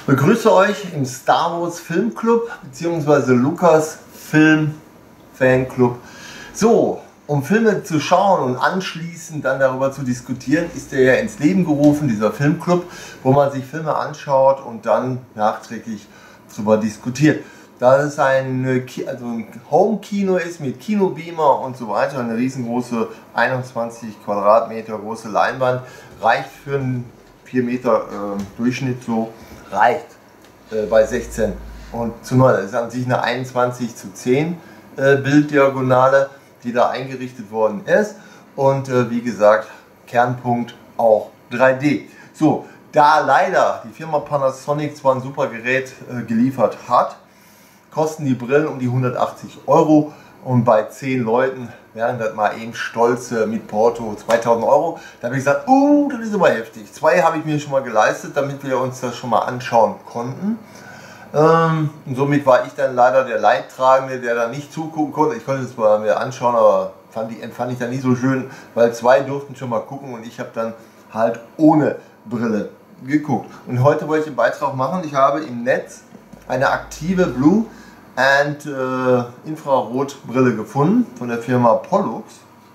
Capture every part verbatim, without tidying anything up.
Begrüße euch im Star Wars Filmclub bzw. Lukas Film Fanclub. So, um Filme zu schauen und anschließend dann darüber zu diskutieren, ist er ja ins Leben gerufen, dieser Filmclub, wo man sich Filme anschaut und dann nachträglich darüber diskutiert. Da es ein, also ein Home-Kino ist mit Kinobeamer und so weiter, eine riesengroße einundzwanzig Quadratmeter große Leinwand, reicht für einen vier Meter äh, Durchschnitt so, reicht äh, bei sechzehn und zu neun. Das ist an sich eine einundzwanzig zu zehn äh, Bilddiagonale, die da eingerichtet worden ist und äh, wie gesagt, Kernpunkt auch drei D. So, da leider die Firma Panasonic zwar ein super Gerät äh, geliefert hat, kosten die Brillen um die hundertachtzig Euro und bei zehn Leuten wären das mal eben stolze mit Porto zweitausend Euro. Da habe ich gesagt, uh, das ist aber heftig. Zwei habe ich mir schon mal geleistet, damit wir uns das schon mal anschauen konnten. Ähm, und somit war ich dann leider der Leidtragende, der da nicht zugucken konnte. Ich konnte es mal mir anschauen, aber fand ich, empfand ich dann nicht so schön, weil zwei durften schon mal gucken und ich habe dann halt ohne Brille geguckt. Und heute wollte ich einen Beitrag machen. Ich habe im Netz eine aktive Blue and äh, Infrarotbrille gefunden von der Firma Pollux.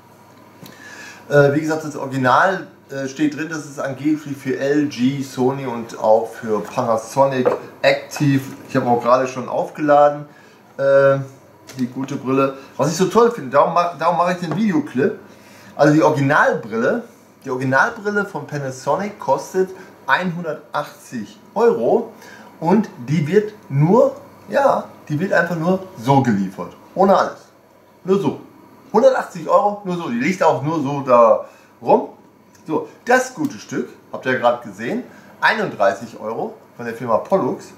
Äh, wie gesagt, das Original äh, steht drin, das ist angeblich für L G, Sony und auch für Panasonic Active. Ich habe auch gerade schon aufgeladen, äh, die gute Brille. Was ich so toll finde, darum, darum mache ich den Videoclip. Also die Originalbrille, die Originalbrille von Panasonic kostet hundertachtzig Euro und die wird nur, ja, die wird einfach nur so geliefert. Ohne alles. Nur so. hundertachtzig Euro, nur so. Die liegt auch nur so da rum. So, das gute Stück, habt ihr ja gerade gesehen, einunddreißig Euro von der Firma Pollux.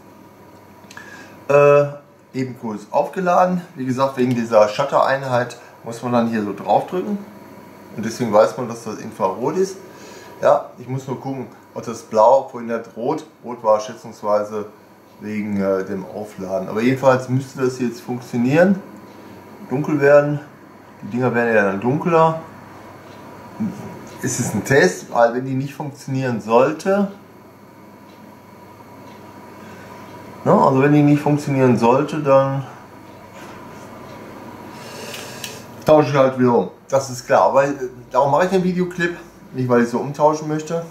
Äh, eben kurz aufgeladen. Wie gesagt, wegen dieser Shutter-Einheit muss man dann hier so drauf drücken. Und deswegen weiß man, dass das Infrarot ist. Ja, ich muss nur gucken, ob das Blau, vorhin hat Rot. Rot war schätzungsweise wegen äh, dem Aufladen. Aber jedenfalls müsste das jetzt funktionieren. Dunkel werden. Die Dinger werden ja dann dunkler. Es ist ein Test, weil wenn die nicht funktionieren sollte, na, also wenn die nicht funktionieren sollte, dann tausche ich halt wieder um. Das ist klar. Aber darum mache ich den Videoclip. Nicht weil ich so umtauschen möchte,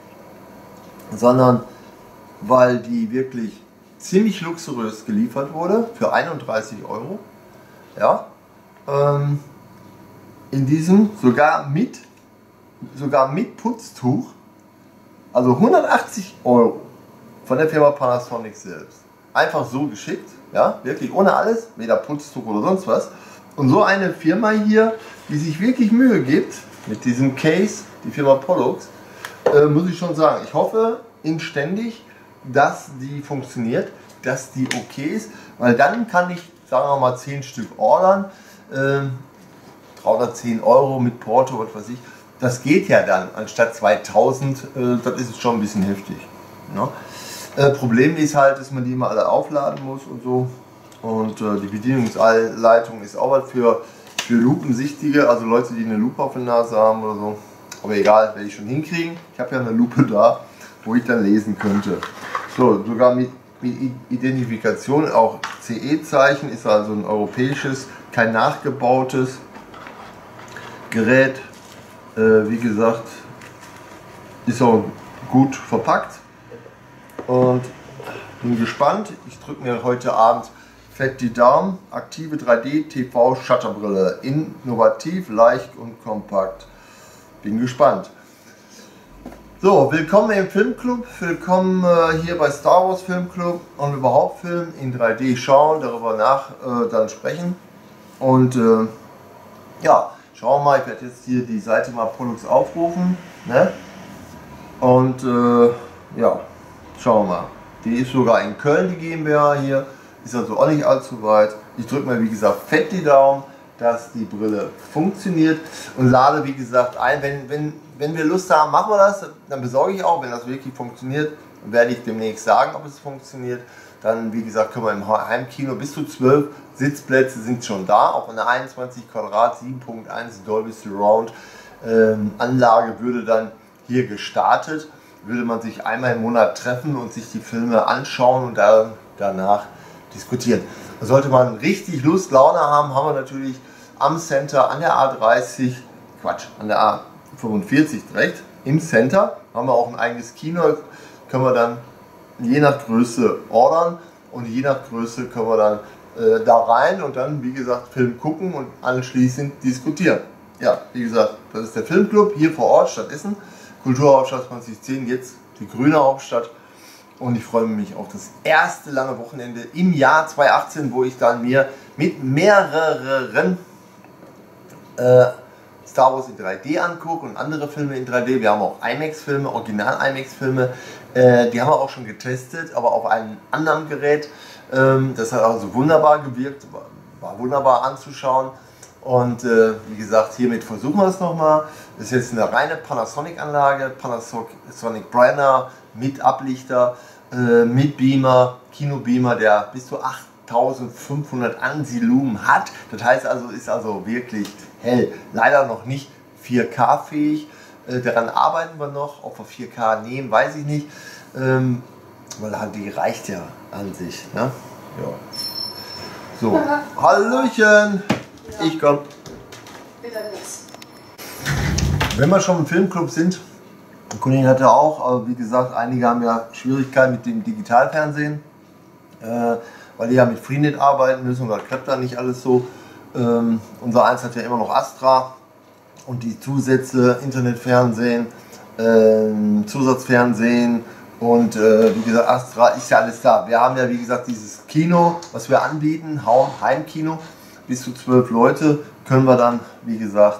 sondern weil die wirklich ziemlich luxuriös geliefert wurde für einunddreißig Euro. Ja, ähm, in diesem sogar mit, sogar mit Putztuch, also hundertachtzig Euro von der Firma Panasonic selbst. Einfach so geschickt, ja, wirklich ohne alles, weder Putztuch oder sonst was. Und so eine Firma hier, die sich wirklich Mühe gibt mit diesem Case, die Firma Pollux, äh, muss ich schon sagen, ich hoffe inständig, dass die funktioniert, dass die okay ist, weil dann kann ich, sagen wir mal, zehn Stück ordern, äh, dreihundertzehn Euro mit Porto, was weiß ich, das geht ja dann, anstatt zweitausend, äh, das ist schon ein bisschen heftig. Ne? Äh, Problem ist halt, dass man die immer alle aufladen muss und so, und äh, die Bedienungsleitung ist auch was für, für Lupensichtige, also Leute, die eine Lupe auf der Nase haben oder so. Aber egal, werde ich schon hinkriegen. Ich habe ja eine Lupe da, wo ich dann lesen könnte. So, sogar mit, mit Identifikation, auch C E-Zeichen, ist also ein europäisches, kein nachgebautes Gerät. Äh, wie gesagt, ist auch gut verpackt. Und bin gespannt. Ich drücke mir heute Abend fett die Daumen. Aktive drei D T V Shutterbrille. Innovativ, leicht und kompakt. Bin gespannt. So, willkommen im Filmclub, willkommen äh, hier bei Star Wars Filmclub und überhaupt Film in drei D schauen, darüber nach äh, dann sprechen. Und äh, ja, schauen wir mal, ich werde jetzt hier die Seite mal Pollux aufrufen. Ne? Und äh, ja, schauen wir mal. Die ist sogar in Köln, die GmbH hier, ist also auch nicht allzu weit. Ich drücke mir wie gesagt fett die Daumen, dass die Brille funktioniert und lade wie gesagt ein, wenn, wenn, wenn wir Lust haben, machen wir das, dann besorge ich auch, wenn das wirklich funktioniert, werde ich demnächst sagen, ob es funktioniert. Dann wie gesagt können wir im Heimkino bis zu zwölf Sitzplätze sind schon da, auch eine einundzwanzig Quadrat sieben Punkt eins Dolby Surround ähm, Anlage würde dann hier gestartet. würde man sich einmal im Monat treffen und sich die Filme anschauen und dann danach diskutieren. Sollte man richtig Lust, Laune haben, haben wir natürlich am Center an der A dreißig, Quatsch, an der A fünfundvierzig direkt im Center, haben wir auch ein eigenes Kino, können wir dann je nach Größe ordern und je nach Größe können wir dann äh, da rein und dann, wie gesagt, Film gucken und anschließend diskutieren. Ja, wie gesagt, das ist der Filmclub hier vor Ort, Stadt Essen, Kulturhauptstadt zwanzig zehn, jetzt die grüne Hauptstadt. Und ich freue mich auf das erste lange Wochenende im Jahr zweitausendachtzehn, wo ich dann mir mit mehreren äh, Star Wars in drei D angucke und andere Filme in drei D. Wir haben auch IMAX-Filme, Original-IMAX-Filme, äh, die haben wir auch schon getestet, aber auf einem anderen Gerät. Ähm, das hat also wunderbar gewirkt, war, war wunderbar anzuschauen. Und äh, wie gesagt, hiermit versuchen wir es nochmal. Das ist jetzt eine reine Panasonic-Anlage, Panasonic Brenner mit Ablichter, äh, mit Beamer, Kinobeamer, der bis zu achttausendfünfhundert ANSI-Lumen hat. Das heißt also, ist also wirklich hell. Leider noch nicht vier K fähig. Äh, daran arbeiten wir noch. Ob wir vier K nehmen, weiß ich nicht. Ähm, weil die reicht ja an sich. Ne? Ja. So, Hallöchen! Ich komm. Wenn wir schon im Filmclub sind, der Kollege hatte auch, aber wie gesagt, einige haben ja Schwierigkeiten mit dem Digitalfernsehen, äh, weil die ja mit Freenet arbeiten müssen und das klappt da nicht alles so. Ähm, unser eins hat ja immer noch Astra und die Zusätze, Internetfernsehen, äh, Zusatzfernsehen und äh, wie gesagt, Astra ist ja alles da. Wir haben ja wie gesagt dieses Kino, was wir anbieten, Heimkino. Bis zu zwölf Leute können wir dann, wie gesagt,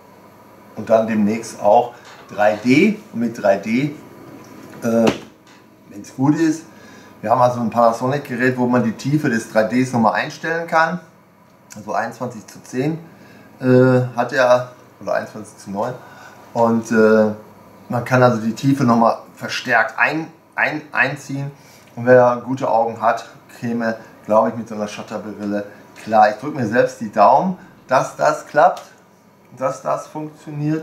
und dann demnächst auch drei D. Und mit drei D, äh, wenn es gut ist, wir haben also ein Panasonic-Gerät, wo man die Tiefe des drei Ds nochmal einstellen kann. Also einundzwanzig zu zehn äh, hat er, oder einundzwanzig zu neun. Und äh, man kann also die Tiefe nochmal verstärkt ein, ein, einziehen. Und wer gute Augen hat, käme, glaube ich, mit so einer Shutterbrille klar. Ich drücke mir selbst die Daumen, dass das klappt, dass das funktioniert.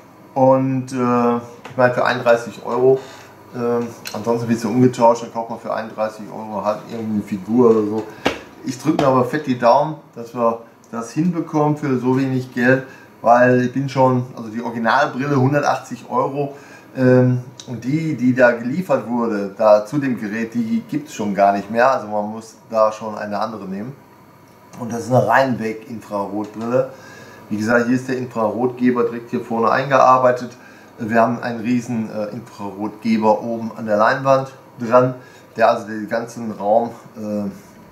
Und äh, ich meine für einunddreißig Euro, äh, ansonsten wird es ja umgetauscht, dann kauft man für einunddreißig Euro halt irgendeine Figur oder so. Ich drücke mir aber fett die Daumen, dass wir das hinbekommen für so wenig Geld, weil ich bin schon, also die Originalbrille hundertachtzig Euro ähm, und die, die da geliefert wurde, da zu dem Gerät, die gibt es schon gar nicht mehr, also man muss da schon eine andere nehmen. Und das ist eine Reinweg-Infrarotbrille. Wie gesagt, hier ist der Infrarotgeber direkt hier vorne eingearbeitet. Wir haben einen riesen äh, Infrarotgeber oben an der Leinwand dran, der also den ganzen Raum äh,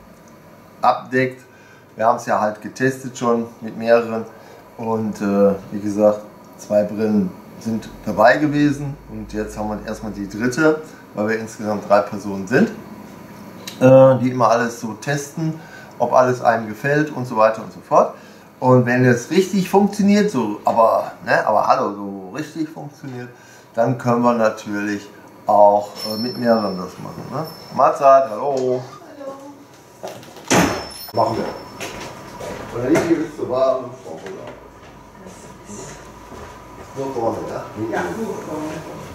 abdeckt. Wir haben es ja halt getestet schon mit mehreren und äh, wie gesagt, zwei Brillen sind dabei gewesen und jetzt haben wir erstmal die dritte, weil wir insgesamt drei Personen sind, äh, die immer alles so testen, ob alles einem gefällt und so weiter und so fort. Und wenn es richtig funktioniert, so, aber, ne, aber hallo, so richtig funktioniert, dann können wir natürlich auch äh, mit mehreren das machen. Ne? Mahlzeit, hallo. Hallo. Machen wir. Und dann hier bist du warm und vorne. Nur vorne, ja? Ja, nur vorne.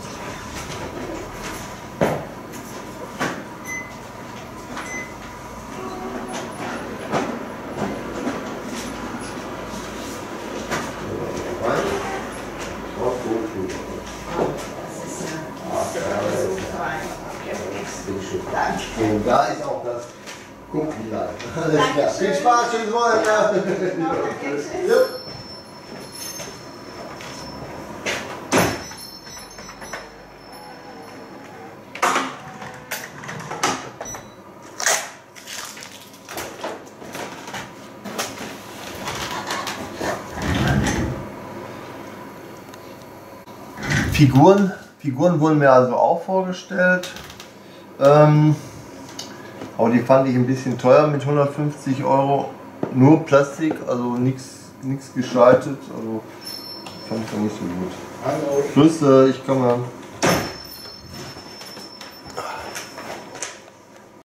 Und da ist auch das Gucklight. Alles klar. Viel Spaß, schönes Wochenende. Ja. Figuren, Figuren wurden mir also auch vorgestellt. Ähm, aber die fand ich ein bisschen teuer mit hundertfünfzig Euro. Nur Plastik, also nichts geschaltet. Also fand ich doch nicht so gut. Hallo. Grüße, ich komme.